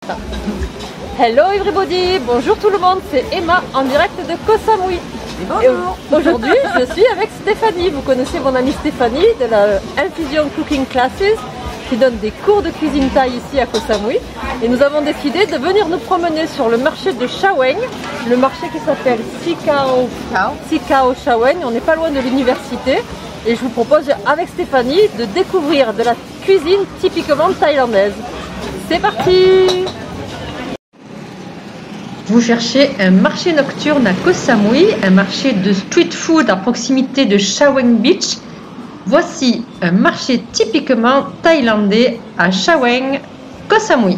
Hello everybody, bonjour tout le monde, c'est Emma en direct de Koh Samui. Bonjour. Aujourd'hui, je suis avec Stéphanie. Vous connaissez mon amie Stéphanie de la Infusion Cooking Classes qui donne des cours de cuisine thaï ici à Koh Samui. Et nous avons décidé de venir nous promener sur le marché de Chaweng, le marché qui s'appelle Sikao Chaweng. On n'est pas loin de l'université. Et je vous propose avec Stéphanie de découvrir de la cuisine typiquement thaïlandaise. C'est parti! Vous cherchez un marché nocturne à Koh Samui, un marché de street food à proximité de Chaweng Beach. Voici un marché typiquement thaïlandais à Chaweng, Koh Samui.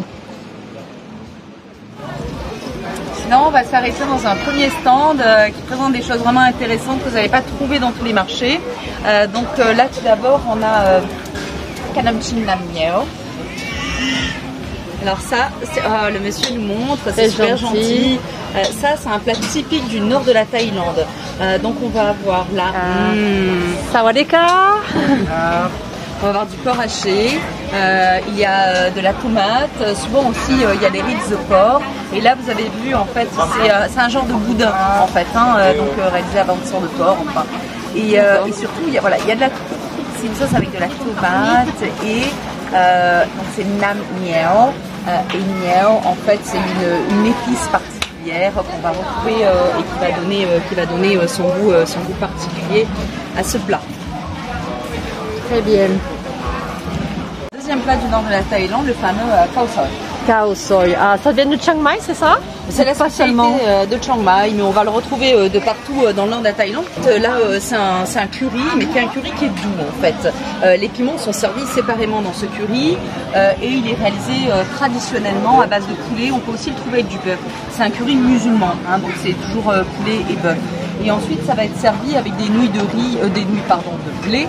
Sinon, on va s'arrêter dans un premier stand qui présente des choses vraiment intéressantes que vous n'allez pas trouver dans tous les marchés. Là, tout d'abord, on a Kanam Chin Nam Miao. Alors ça, le monsieur nous montre, c'est super gentil. Ça, c'est un plat typique du nord de la Thaïlande. Donc on va avoir là... Sawadeka. On va avoir du porc haché, il y a de la tomate, souvent aussi il y a des ribs de porc. Et là vous avez vu en fait, c'est un genre de boudin en fait, réalisé à base de porc. Enfin. Et surtout il y a de la... C'est une sauce avec de la tomate et donc c'est nam miao. Et miao en fait c'est une épice particulière qu'on va retrouver et qui va donner son goût particulier à ce plat. Très bien. Deuxième plat du nord de la Thaïlande, le fameux khao soi. Khao soi. Ah, ça vient de Chiang Mai, c'est ça? C'est la spécialité de Chiang Mai, mais on va le retrouver de partout dans le nord de la Thaïlande. Là, c'est un curry, mais qui est un curry qui est doux en fait. Les piments sont servis séparément dans ce curry et il est réalisé traditionnellement à base de poulet. On peut aussi le trouver avec du bœuf. C'est un curry musulman, donc c'est toujours poulet et bœuf. Et ensuite, ça va être servi avec des nouilles de blé.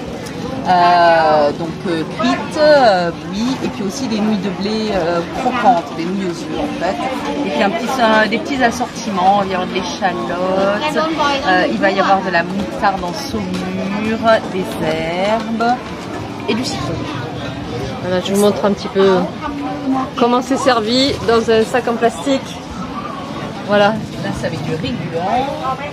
Cuites, bouillies, et puis aussi des nouilles de blé croquantes, des nouilles aux œufs en fait. Et puis des petits assortiments, il va y avoir de l'échalote, il va y avoir de la moutarde en saumure, des herbes et du citron. Voilà, je vous montre un petit peu comment c'est servi dans un sac en plastique. Voilà. Là c'est avec du riz blanc.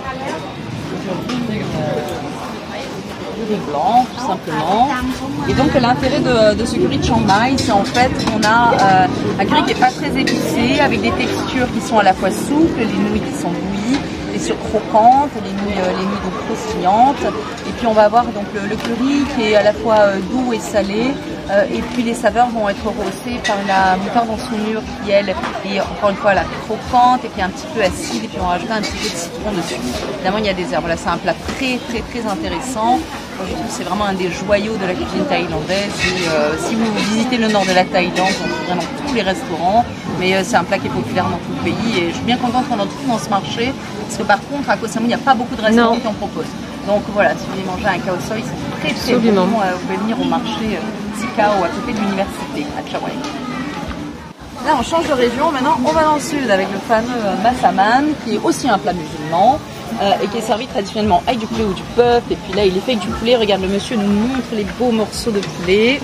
Blanc tout simplement. Et donc l'intérêt de ce curry de Chiang Mai, c'est en fait qu'on a un curry qui n'est pas très épicé, avec des textures qui sont à la fois souples, les nouilles qui sont bouillies, les sur croquantes, les nouilles donc croustillantes. Et puis on va avoir donc le curry qui est à la fois doux et salé. Et puis les saveurs vont être rehaussées par la moutarde en saumure qui elle est encore une fois la croquante et qui est un petit peu acide, et puis on va rajouter un petit peu de citron dessus. Évidemment il y a des herbes. Là c'est un plat très très très intéressant. Je trouve que c'est vraiment un des joyaux de la cuisine thaïlandaise. Et, si vous visitez le nord de la Thaïlande, on trouve vraiment tous les restaurants, mais c'est un plat qui est populaire dans tout le pays et je suis bien contente qu'on en trouve dans ce marché, parce que par contre à Koh Samui il n'y a pas beaucoup de restaurants qui en proposent. Donc voilà, si vous voulez manger un khao soi, c'est très bon. Vous pouvez venir au marché Sikao à côté de l'université à Chaweng. Là on change de région, maintenant on va dans le sud avec le fameux massaman qui est aussi un plat musulman. Et qui est servi traditionnellement avec du poulet ou du bœuf. Et puis là il est fait avec du poulet, regarde le monsieur nous montre les beaux morceaux de poulet.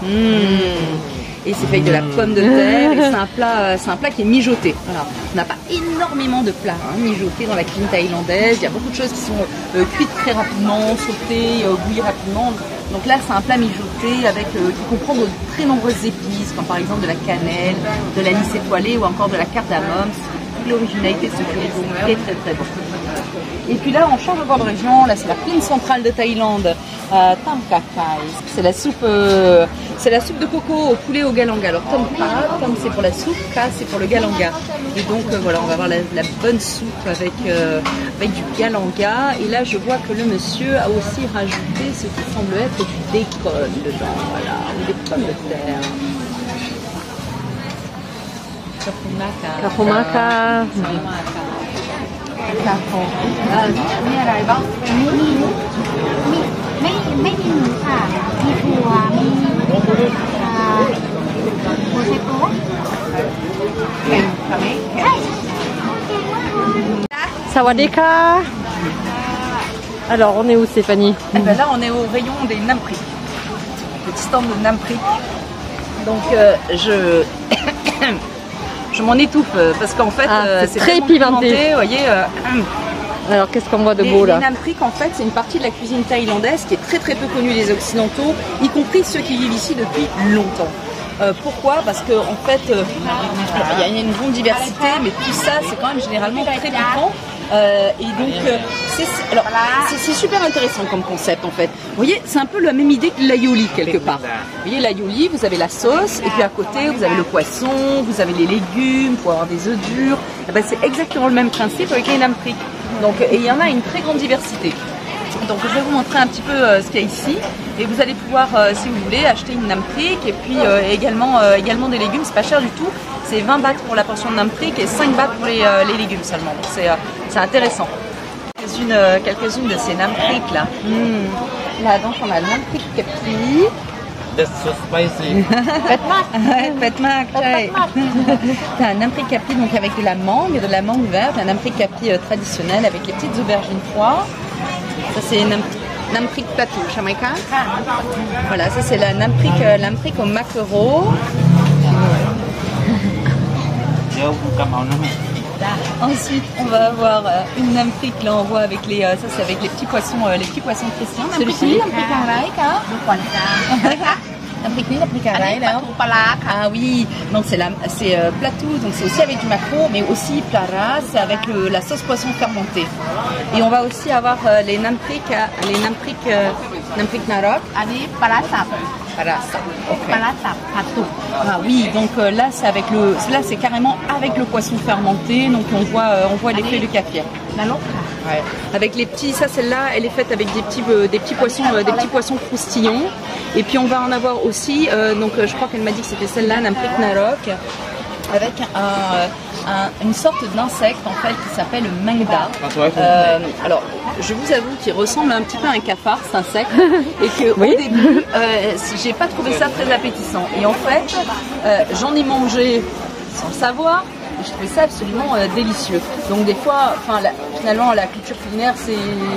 Et c'est fait avec de la pomme de terre et c'est un plat qui est mijoté. Voilà. On n'a pas énormément de plats mijotés dans la cuisine thaïlandaise. Il y a beaucoup de choses qui sont cuites très rapidement, sautées, bouillies rapidement. Donc là c'est un plat mijoté qui comprend de très nombreuses épices, comme par exemple de la cannelle, de l'anis étoilé ou encore de la cardamome. C'est l'originalité de ce curry, c'est très très très bon. Et puis là on change encore de région, là c'est la plaine centrale de Thaïlande, Tam Kha Khai. C'est la soupe de coco au poulet au galanga. Alors Tam c'est pour la soupe, Kha c'est pour le galanga. Et donc voilà, on va avoir la bonne soupe avec du galanga. Et là je vois que le monsieur a aussi rajouté ce qui semble être du bacon dedans, voilà, ou des pommes de terre. Kapumaka. มีอะไรบ้างมีไม่มีหมูค่ะมีถั่วมีหัวไชโป๊ะเค็มค่ะไหมใช่ Sawadeka. Alors on est où Stéphanie? Là on est au rayon des Namprick. Petit stand de Namprick. Donc je m'en étouffe parce qu'en fait c'est très pimenté. Vous voyez. Alors qu'est-ce qu'on voit de beau là? Les Nam Prik, en fait, c'est une partie de la cuisine thaïlandaise qui est très très peu connue des Occidentaux, y compris ceux qui vivent ici depuis longtemps. Pourquoi? Parce que en fait, il y a une grande diversité, mais tout ça, c'est quand même généralement très piquant. Et donc, c'est super intéressant comme concept en fait. Vous voyez, c'est un peu la même idée que l'aioli quelque part. Vous voyez, l'aioli, vous avez la sauce, et puis à côté, vous avez le poisson, vous avez les légumes, vous pouvez avoir des œufs durs. Et ben, c'est exactement le même principe avec les Nam Prik. Donc, et il y en a une très grande diversité. Donc je vais vous montrer un petit peu ce qu'il y a ici et vous allez pouvoir, si vous voulez, acheter une Nam Prik et puis également des légumes, c'est pas cher du tout, c'est 20 bahts pour la portion de Nam Prik et 5 bahts pour les légumes seulement, donc c'est intéressant. Quelques-unes de ces Nam Prik là. Là donc on a le Nam Prik Kapi. That's so spicy. Pet Mac. T'as un Nam Prik Kapi donc avec de la mangue verte, un Nam Prik Kapi traditionnel avec les petites aubergines froides. Ça c'est Nam Prik Plateau, Jamaïcain. Voilà, ça c'est la Nam Prik au maquereau. Ensuite, on va avoir une Nam Prik, là on voit avec les, ça c'est avec les petits poissons chrétiens. Celui-ci. Ah oui, donc c'est platou, donc c'est aussi avec du maquereau, mais aussi plara, c'est avec la sauce poisson fermentée. Et on va aussi avoir les Nam Prik Narok. Ah oui, donc là c'est carrément avec le poisson fermenté, donc on voit l'effet du kafir. Ouais. Avec les petits, ça celle-là, elle est faite avec des petits poissons croustillants. Et puis on va en avoir aussi, donc je crois qu'elle m'a dit que c'était celle-là, Nam Prik Narok, avec une sorte d'insecte en fait qui s'appelle le mangda. Alors je vous avoue qu'il ressemble un petit peu à un cafard cet insecte et que au début j'ai pas trouvé ça très appétissant. Et en fait j'en ai mangé sans le savoir. Je trouvais ça absolument délicieux. Donc des fois, finalement, la culture culinaire, c'est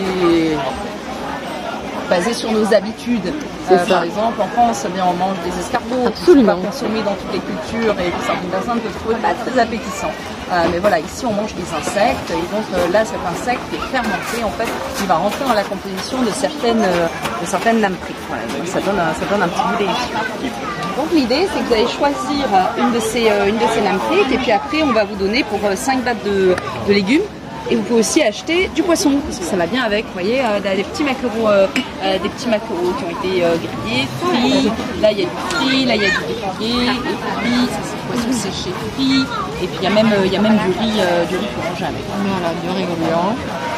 basé sur nos habitudes. Par exemple, en France, bien, on mange des escargots, absolument, qui sont consommés dans toutes les cultures et que certaines personnes peuvent trouver pas très appétissant. Mais voilà, ici, on mange des insectes et donc là, cet insecte qui est fermenté, en fait, il va rentrer dans la composition de certaines Nam Prik. Voilà, donc ça donne un petit goût délicieux. Donc l'idée c'est que vous allez choisir une de ces Nam Prik et puis après on va vous donner pour 5 bahts de légumes et vous pouvez aussi acheter du poisson parce que ça va bien avec, vous voyez, des petits maquereaux qui ont été grillés, frits, là il y a du frit, là il y a du grillé, et puis ça c'est du poisson séché frit et puis il y a même du riz pour manger avec. Voilà, du riz goulant.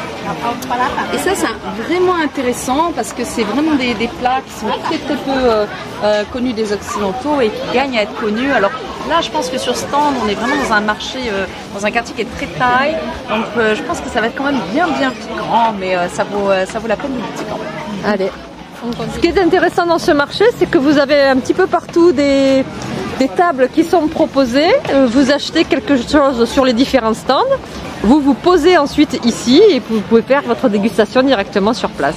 Et ça c'est vraiment intéressant parce que c'est vraiment des plats qui sont très très peu connus des Occidentaux et qui gagnent à être connus. Alors là je pense que sur stand on est vraiment dans un marché, dans un quartier qui est très thaï, donc je pense que ça va être quand même bien piquant, mais ça vaut la peine du piquant. Allez. Ce qui est intéressant dans ce marché, c'est que vous avez un petit peu partout des tables qui sont proposées. Vous achetez quelque chose sur les différents stands. Vous vous posez ensuite ici et vous pouvez faire votre dégustation directement sur place.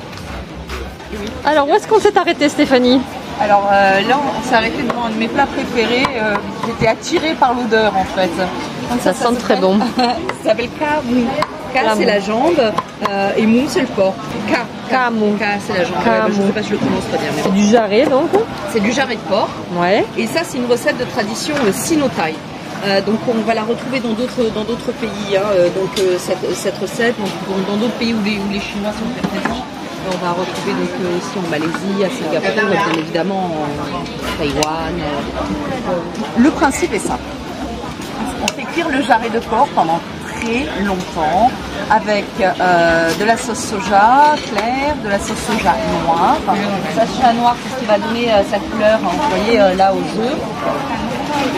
Alors où est-ce qu'on s'est arrêté, Stéphanie? Alors là on s'est arrêté devant un de mes plats préférés. J'étais attirée par l'odeur en fait. Donc, ça sent très bon. Ça s'appelle Ka Mou. Ka c'est la jambe et Mou c'est le porc. Ka Mou. Ka c'est la jambe. Je ne sais pas si je le prononce très bien. C'est du jarret donc. C'est du jarret de porc. Ouais. Et ça c'est une recette de tradition sino-thaï. Donc on va la retrouver dans d'autres pays. Cette recette, dans d'autres pays où les Chinois sont très présents. On va retrouver donc ici en Malaisie, à Singapour, bien évidemment en Taïwan. Le principe est simple. On fait cuire le jarret de porc pendant très longtemps avec de la sauce soja claire, de la sauce soja noire. La soja noire, c'est ce qui va donner sa couleur, vous voyez là aux œufs.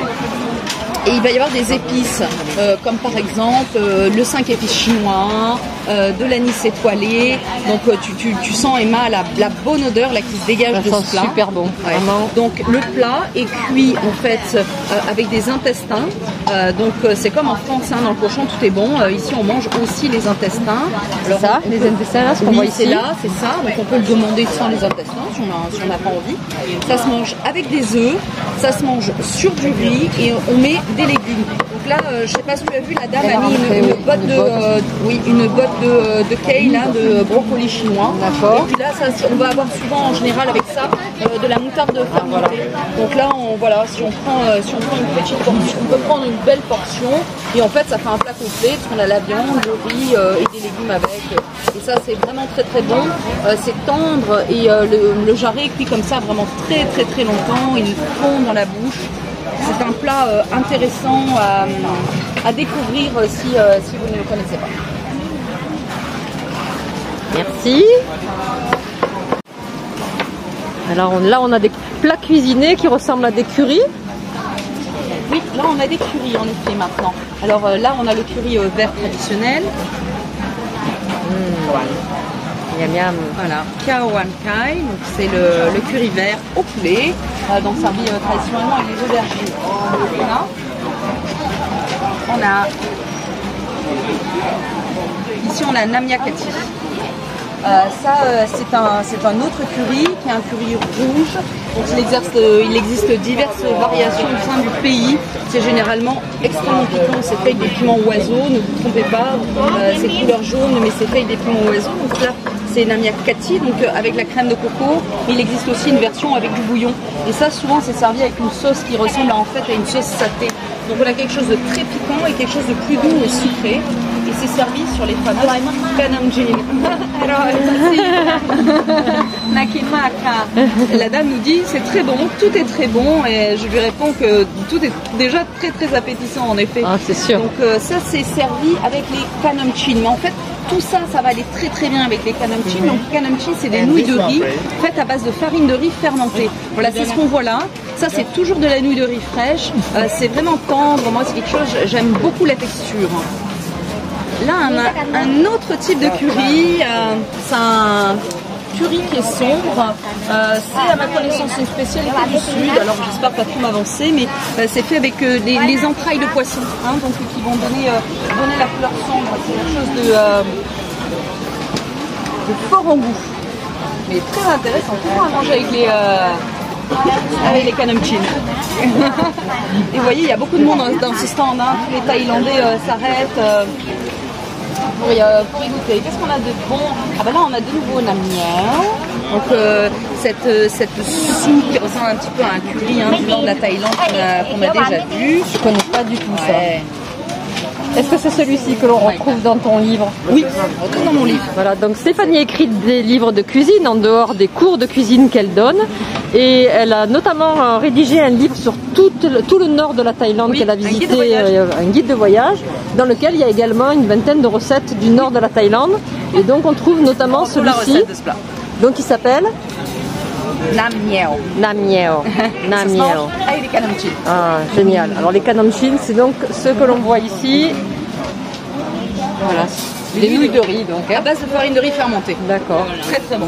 Et il va y avoir des épices, comme par exemple le 5 épices chinois, de l'anis étoilé. Donc tu sens, Emma, la bonne odeur là qui se dégage de ce plat. Super bon, Ouais. vraiment. Donc le plat est cuit en fait avec des intestins. C'est comme en France, hein, dans le cochon tout est bon. Ici on mange aussi les intestins. Alors, Ça, les intestins là, ce qu'on voit oui, c'est ici. là, c'est ça. Donc on peut le demander sans les intestins si on n'a pas envie. Ça se mange avec des œufs, ça se mange sur du riz et on met des légumes. Donc là, je sais pas si tu as vu, la dame a mis une botte de kale, là, de brocoli chinois. D'accord. Et puis là, on va avoir souvent en général avec ça de la moutarde fermentée. Donc là, si on prend une petite portion, on peut prendre une belle portion et en fait ça fait un plat complet parce qu'on a la viande, le riz et des légumes avec. Et ça c'est vraiment très très bon. C'est tendre et le jarret est cuit comme ça vraiment très très très longtemps. Il fond dans la bouche. C'est un plat intéressant à découvrir si vous ne le connaissez pas. Merci. Alors là, on a des plats cuisinés qui ressemblent à des currys. Oui, là on a des currys en effet maintenant. Alors là on a le curry vert traditionnel. Miam miam. Voilà, Khao Wan Kai, donc c'est le curry vert au poulet, donc servi traditionnellement avec des aubergines. Voilà. Ici on a Namia Kati. C'est un autre curry qui est un curry rouge. Donc il existe diverses variations au sein du pays. C'est généralement extrêmement piquant. C'est fait avec des piments oiseaux. Ne vous trompez pas. C'est couleur jaune, mais c'est fait avec des piments oiseaux. Donc là, c'est Namia Kati, donc avec la crème de coco. Mais il existe aussi une version avec du bouillon. Et ça, souvent, c'est servi avec une sauce qui ressemble en fait à une sauce saté. Donc on a quelque chose de très piquant et quelque chose de plus doux et sucré. Et c'est servi sur les fameuses kanamjin. Alors, Nakimaka. La dame nous dit c'est très bon, tout est très bon. Et je lui réponds que tout est déjà très très appétissant en effet. Ah, c'est sûr. Donc ça c'est servi avec les kanamjin. Mais en fait tout ça, ça va aller très très bien avec les kanamjin. Donc les kanamjin c'est des nouilles de riz faites à base de farine de riz fermentée. Voilà, c'est ce qu'on voit là. Ça c'est toujours de la nouille de riz fraîche. C'est vraiment tendre. Moi c'est quelque chose, j'aime beaucoup la texture. Là, on a un autre type de curry. C'est un curry qui est sombre. C'est à ma connaissance une spécialité du sud. Alors, j'espère pas trop m'avancer, mais c'est fait avec les entrailles de poisson, hein, donc qui vont donner la couleur sombre. C'est quelque chose de fort en goût, mais très intéressant. Toujours à manger avec les kanamjin. Et vous voyez, il y a beaucoup de monde dans ce stand. Hein. Tous les Thaïlandais s'arrêtent. Pour y goûter. Qu'est-ce qu'on a de bon? Ah ben là on a de nouveau Namia. Donc cette soupe qui ressemble un petit peu à un curry hein, du nord de la Thaïlande qu'on a déjà vu. Je connais pas du tout ça. Ouais. Est-ce que c'est celui-ci que l'on retrouve dans ton livre? Oui, on retrouve dans mon livre. Voilà, donc Stéphanie écrit des livres de cuisine en dehors des cours de cuisine qu'elle donne. Et elle a notamment rédigé un livre sur tout le nord de la Thaïlande qu'elle a visité, un guide de voyage, dans lequel il y a également une vingtaine de recettes du nord de la Thaïlande. Et donc on trouve notamment celui-ci, donc il s'appelle Nam Miao. Nam Miao. Nam Miao. Avec des kanamjin. Ah, génial. Alors les kanamjin, c'est donc ce que l'on voit ici. Voilà, des nouilles de riz donc. À base de farine de riz fermentée. D'accord. Très très bon.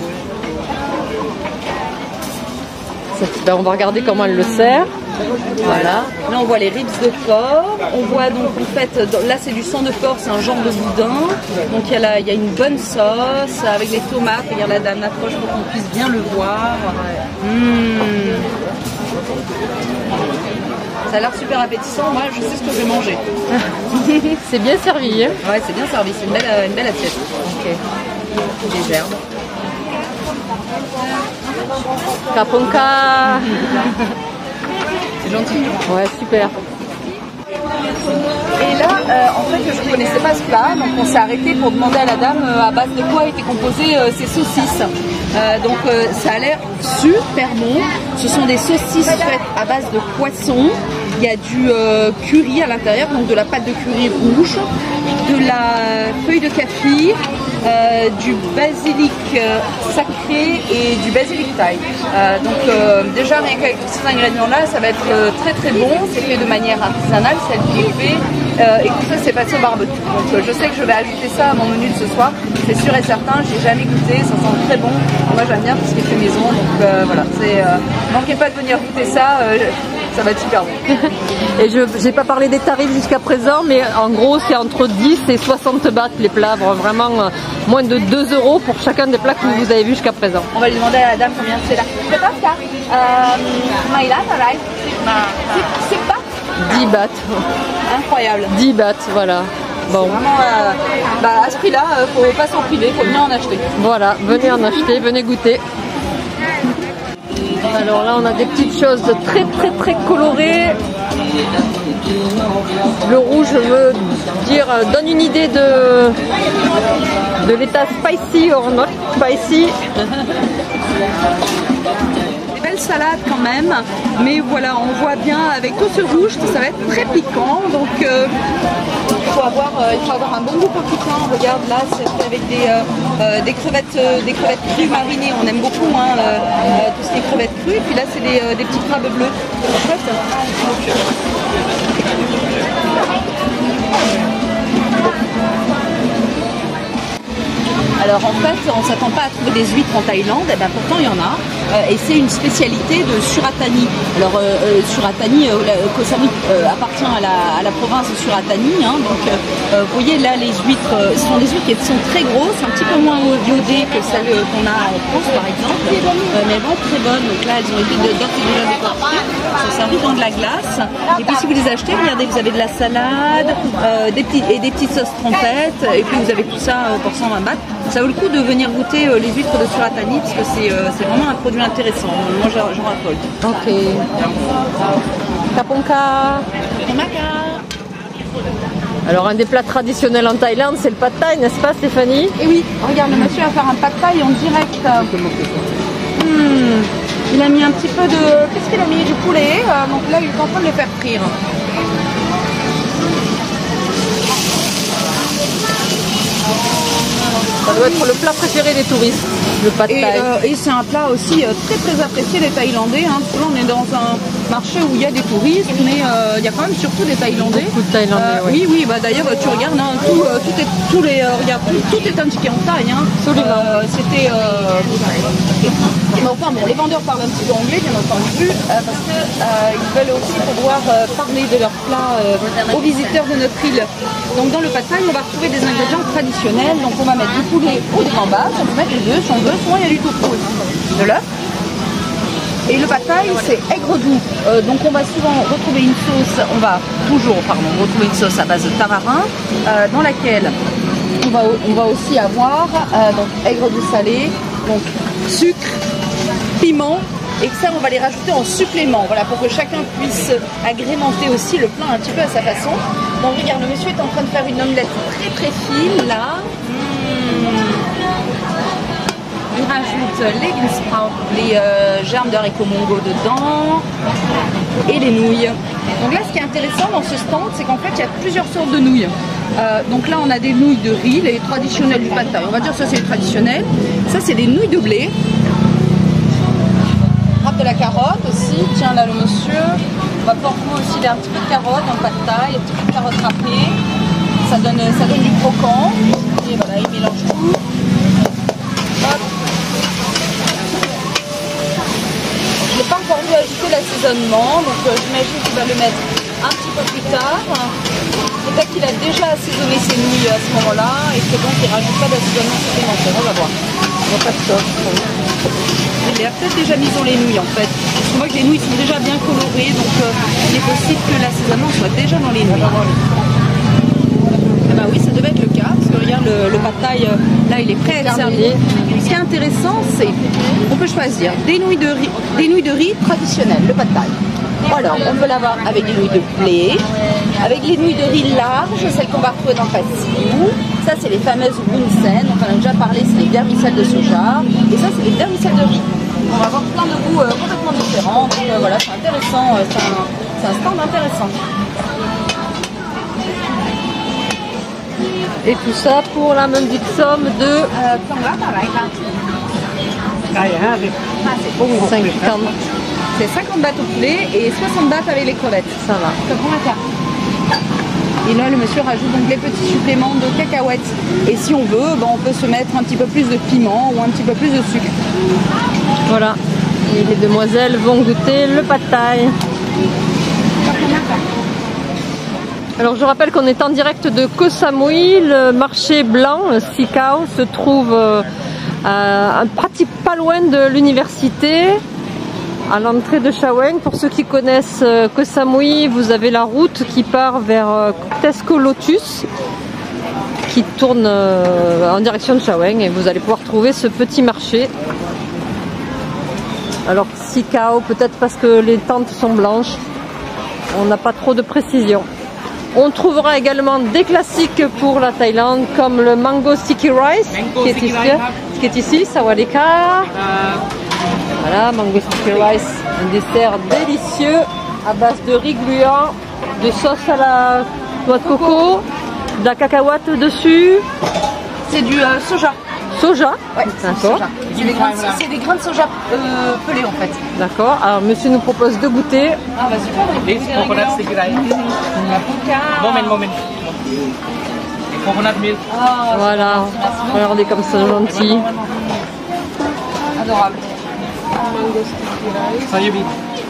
Ben, on va regarder comment elle le sert. Voilà. Là on voit les ribs de porc. On voit donc en fait, là c'est du sang de porc, c'est un genre de boudin. Donc il y a une bonne sauce avec les tomates. Regarde la dame approche pour qu'on puisse bien le voir. Ça a l'air super appétissant. Moi je sais ce que je vais manger. C'est bien servi. Hein? Ouais, c'est bien servi. C'est une belle assiette. Ok. Des herbes. Kaponka. C'est gentil. Ouais, super. Et là, en fait, je ne connaissais pas ce plat, donc on s'est arrêté pour demander à la dame à base de quoi étaient composées ces saucisses. Donc ça a l'air super bon. Ce sont des saucisses faites à base de poisson. Il y a du curry à l'intérieur, donc de la pâte de curry rouge, de la feuille de kaffir, du basilic sacré et du basilic thaï. Donc déjà rien qu'avec tous ces ingrédients là ça va être très très bon. C'est fait de manière artisanale, celle qui est faite et tout ça c'est passé au barbecue. Donc je sais que je vais ajouter ça à mon menu de ce soir, c'est sûr et certain, j'ai jamais goûté, ça sent très bon. Moi j'aime bien tout ce qui est fait maison, donc voilà, manquez pas de venir goûter ça, ça va être super bon. Et je n'ai pas parlé des tarifs jusqu'à présent, mais en gros c'est entre 10 et 60 bahts les plats, vraiment moins de 2 € pour chacun des plats que vous avez vus jusqu'à présent. On va lui demander à la dame combien c'est là. C'est pas 10 bahts. incroyable. 10 bahts, voilà. Bon. Vraiment, à ce prix-là, faut pas s'en priver, faut venir en acheter. Voilà, venez en acheter, venez goûter. Alors là, on a des petites choses très colorées. Le rouge, je veux dire, donne une idée de l'état spicy or not spicy. Belle salade quand même, mais voilà, on voit bien avec tout ce rouge que ça va être très piquant, donc il faut avoir un bon goût pour piquant. Regarde là, c'est fait avec des crevettes crues marinées, on aime beaucoup tout ce qui est crevettes crues, et puis là c'est des petits crabes bleus. En fait, alors en fait, on ne s'attend pas à trouver des huîtres en Thaïlande, et ben pourtant il y en a, et c'est une spécialité de Suratani. Alors Suratani, Koh Samui appartient à la province de Suratani, donc vous voyez là les huîtres, ce sont des huîtres qui sont très grosses, un petit peu moins iodées que celles qu'on a en France par exemple, mais elles vont être très bonnes. Donc là elles ont été d'ores et déjà décortiquées, elles sont servies dans de la glace, et puis si vous les achetez, regardez, vous avez de la salade, des petites sauces trompettes, et puis vous avez tout ça pour 120 bahts. Ça vaut le coup de venir goûter les huîtres de Suratani parce que c'est vraiment un produit intéressant. Moi j'en raffole. Ok. Kaponka. Alors un des plats traditionnels en Thaïlande, c'est le pad thai, n'est-ce pas Stéphanie? Et oui, regarde, le monsieur va faire un pad thai en direct. Il a mis un petit peu de... Qu'est-ce qu'il a mis? Du poulet. Donc là il est en train de le faire frire. Ça doit être le plat préféré des touristes, le pad thai. Et c'est un plat aussi très apprécié des Thaïlandais. Parce que là on est dans un marché où il y a des touristes, mais il y a quand même surtout des Thaïlandais. Beaucoup de Thaïlandais, oui. Oui, d'ailleurs tu regardes, tout est indiqué en thaï. Absolument. Enfin bon, les vendeurs parlent un petit peu anglais, bien entendu, parce qu'ils veulent aussi pouvoir parler de leurs plats aux visiteurs de notre île. Donc dans le pad thai, on va retrouver des ingrédients traditionnels. Donc on va mettre du poulet ou des gambas, on peut mettre les deux si on veut, souvent il y a du tofu aussi, de l'œuf. Et le pad thai, c'est aigre doux. Donc on va souvent retrouver une sauce, retrouver une sauce à base de tamarin, dans laquelle on va aussi avoir donc aigre doux salé, donc sucre, piment, et que ça on va les rajouter en supplément, voilà, pour que chacun puisse agrémenter aussi le plat un petit peu à sa façon. Donc regarde, le monsieur est en train de faire une omelette très fine là. Il rajoute les bean sprouts, les germes de haricots mongo dedans et les nouilles. Donc là ce qui est intéressant dans ce stand, c'est qu'en fait il y a plusieurs sortes de nouilles. Donc là on a des nouilles de riz, les traditionnelles du pad thai, on va dire ça c'est les traditionnelles. Ça c'est des nouilles de blé. Râpe de la carotte aussi, tiens là le monsieur. On va pouvoir trouver aussi un petit peu de carotte dans le pad thai, un petit peu de carotte râpée. Ça donne du croquant. Et voilà, il mélange tout. Hop. Je n'ai pas encore vu ajouter l'assaisonnement, donc j'imagine qu'il va le mettre un petit peu plus tard. Peut-être qu'il a déjà assaisonné ses nouilles à ce moment-là et que donc il ne rajoute pas d'assaisonnement supplémentaire. On va voir. On va pas de sauce. Il a peut-être déjà mis dans les nouilles en fait. Parce que moi les nouilles sont déjà bien colorées, donc il est possible que l'assaisonnement soit déjà dans les nouilles. Bah oui, ça devait être le cas, parce que regarde le pad thai, là il est prêt à être servi. Ce qui est intéressant, c'est on peut choisir des nouilles de riz traditionnelles, le pad thai. Ou alors on peut l'avoir avec des nouilles de blé, avec les nouilles de riz larges, celles qu'on va retrouver dans le passiou. Ça c'est les fameuses bunsen, on en a déjà parlé, c'est les vermicelles de soja. Et ça c'est les vermicelles de riz. On va avoir plein de goûts complètement différents. Donc voilà, c'est intéressant, c'est un stand intéressant. Et tout ça pour la même petite somme de 50. C'est 50 bahts au poulet et 60 bahts avec les crevettes. Ça va. Et là, le monsieur rajoute donc les petits suppléments de cacahuètes. Et si on veut, on peut se mettre un petit peu plus de piment ou un petit peu plus de sucre. Voilà. Et les demoiselles vont goûter le pad thai. Alors je rappelle qu'on est en direct de Koh Samui. Le marché blanc, Sikao, se trouve pratique pas loin de l'université, à l'entrée de Chaweng. Pour ceux qui connaissent Koh Samui, vous avez la route qui part vers Tesco Lotus, qui tourne en direction de Chaweng, et vous allez pouvoir trouver ce petit marché. Alors Sikao, peut-être parce que les tentes sont blanches, on n'a pas trop de précision. On trouvera également des classiques pour la Thaïlande, comme le mango sticky rice, qui est ici, sawadika. Voilà, mango sticky rice, un dessert délicieux à base de riz gluant, de sauce à la noix de coco, de la cacahuète dessus. C'est du soja. Soja, ouais, d'accord. C'est des grains de soja pelés en fait. D'accord. Alors monsieur nous propose de goûter. Ah bah super. This coconut sticky rice. Moment. Coconut milk. Ah, Voilà. Regardez comme c'est gentil. Adorable. Soya bean.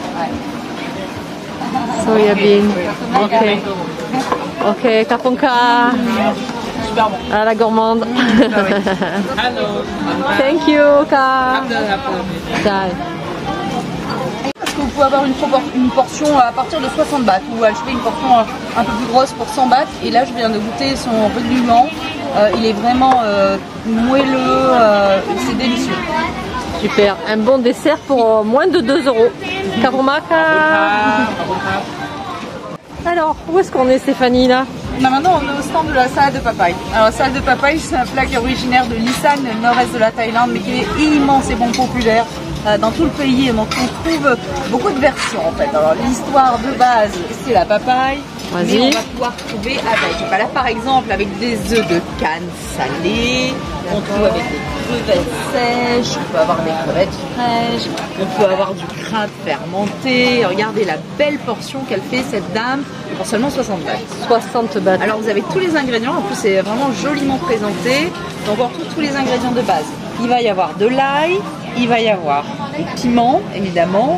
Soya bean. Ok. Ok, kaponka. Super bon. À la gourmande. Hello. Thank you, Ka. Bye. Parce que vous pouvez avoir une portion à partir de 60 bahts ou acheter une portion un peu plus grosse pour 100 bahts. Et là, je viens de goûter son rudiment. Il est vraiment moelleux, c'est délicieux. Super, un bon dessert pour moins de 2 €. Kapomaka. Alors, où est-ce qu'on est, Stéphanie, là? Maintenant, on est au stand de la salade de papaye. Alors, la salade de papaye, c'est un plat qui est originaire de l'Isan, le nord-est de la Thaïlande, mais qui est immense et bon populaire dans tout le pays. Donc, on trouve beaucoup de versions, en fait. Alors, l'histoire de base, c'est la papaye. Mais on va pouvoir trouver avec, là, par exemple, avec des œufs de canne salés. On trouve avec des crevettes sèches. On peut avoir des crevettes fraîches. On peut avoir du crabe fermenté. Regardez la belle portion qu'elle fait, cette dame, pour seulement 60 bahts. 60 bahts. Alors vous avez tous les ingrédients, en plus c'est vraiment joliment présenté. Donc on retrouve tous les ingrédients de base. Il va y avoir de l'ail, il va y avoir des piments évidemment.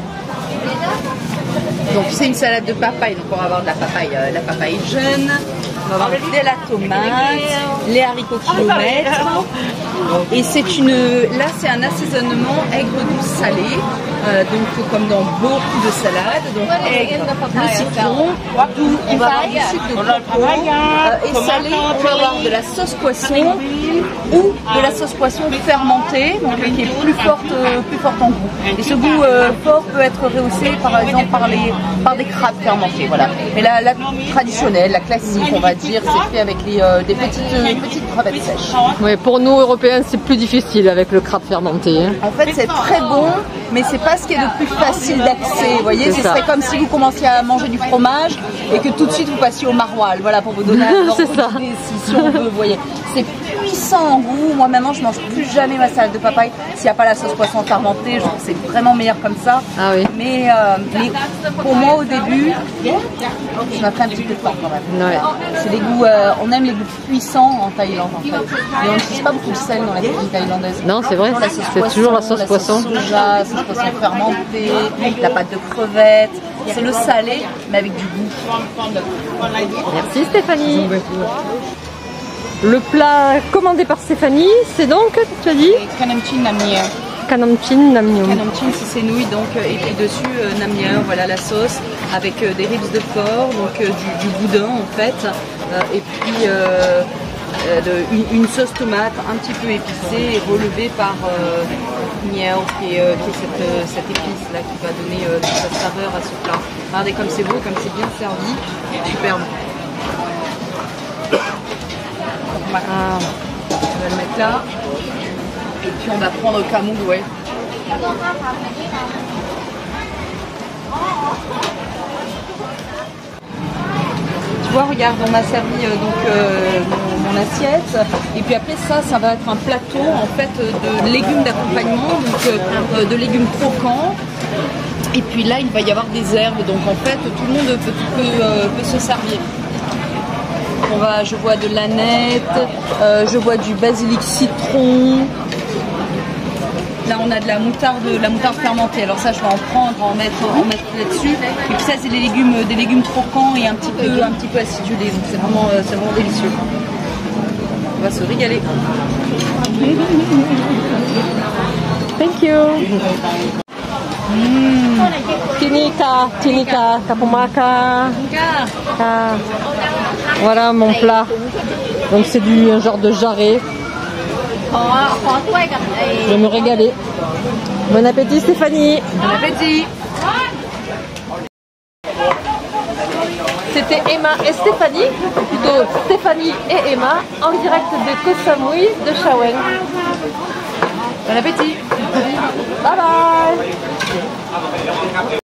Donc c'est une salade de papaye, donc on va avoir de la papaye jeune, on va avoir de la tomate, les haricots kilomètres. Et là c'est un assaisonnement aigre doux salé, donc comme dans beaucoup de salades, donc aigre, le citron, doux, on va avoir du sucre de coco, et salé, on va avoir de la sauce poisson ou de la sauce poisson fermentée, donc qui est plus forte en goût. Et ce goût fort peut être rehaussé par exemple par des crabes fermentés, voilà. Mais la traditionnelle, la classique, on va dire, c'est fait avec des petites crevettes sèches. Oui, pour nous Européens, c'est plus difficile avec le crabe fermenté. Hein. En fait, c'est très bon, mais c'est pas ce qui est le plus facile d'accès. Vous voyez, ce serait comme si vous commenciez à manger du fromage et que tout de suite vous passiez au maroilles. Voilà, pour vous donner un ordre d'idée, si on veut, vous voyez. C'est puissant en goût. Moi, maintenant, je mange plus jamais ma salade de papaye s'il n'y a pas la sauce poisson fermentée. Je trouve que c'est vraiment meilleur comme ça. Ah oui. Mais pour moi, au début, je mettrais un petit peu de temps quand même. Ouais. C'est des goûts, on aime les goûts puissants en Thaïlande, en fait. Et on n'utilise pas beaucoup de sel dans la cuisine thaïlandaise. Non, c'est vrai, c'est toujours la sauce poisson. La sauce soja, la sauce poisson fermentée, la pâte de crevettes. C'est le salé, mais avec du goût. Merci Stéphanie. Le plat commandé par Stéphanie, c'est donc, tu as dit, Kanamchin Namnier. Kanamchin Namnier. Kanamchin, c'est ses nouilles, donc, et puis dessus, Namnier, voilà la sauce, avec des ribs de porc, donc du boudin en fait, et puis une sauce tomate un petit peu épicée et relevée par miel, qui est cette épice là qui va donner toute sa saveur à ce plat. Regardez comme c'est beau, comme c'est bien servi, superbe. On va le mettre là, et puis on va prendre le camoufle, ouais. Tu vois, regarde, on m'a servi mon assiette, et puis après ça va être un plateau en fait de légumes d'accompagnement, donc de légumes croquants. Et puis là, il va y avoir des herbes, donc en fait tout le monde peut se servir. Je vois de l'aneth, je vois du basilic citron. Là, on a de la moutarde fermentée. Alors ça, je vais en prendre, en mettre là-dessus. Et puis ça, c'est des légumes croquants et un petit peu acidulés. Donc c'est vraiment délicieux. On va se régaler. Thank you. Tinika, kapumaka. Voilà mon plat. Donc c'est un genre de jarret. Je vais me régaler. Bon appétit Stéphanie. Bon appétit. C'était Emma et Stéphanie, ou plutôt Stéphanie et Emma, en direct de Koh Samui de Chaweng. Bon appétit. Bye bye.